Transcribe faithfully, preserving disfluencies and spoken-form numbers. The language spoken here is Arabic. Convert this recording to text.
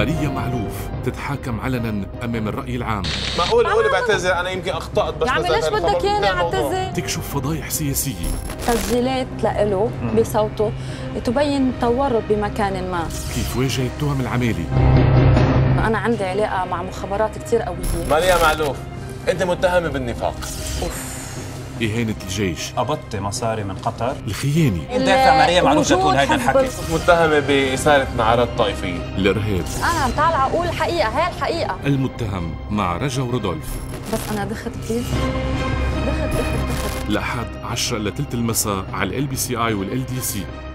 ماريا معلوف تتحاكم علنا أمام الرأي العام. معقول قولي بعتذر، أنا يمكن أخطأت بس يا عمي ليش بدك ياني اعتذر؟ تكشف فضايح سياسية، تسجيلات لإله بصوته تبين تورط بمكان ما. كيف واجه التهم العمالي. أنا عندي علاقة مع مخابرات كتير قوية. ماريا معلوف أنت متهمة بالنفاق. أوف. إهانة الجيش، قبضت مصاري من قطر، الخيانة، دافع ماريا معلوف تقول هيدا الحكي، متهمة بإثارة نعرات طائفية، الإرهاب. أنا طالعة أقول الحقيقة، هي الحقيقة. المتهم مع رجا ورودولف. بس أنا دخت كتير، دخت دخت دخت. الأحد عشرة إلى ثلاثة المساء على ال بي سي آي وال إل دي سي.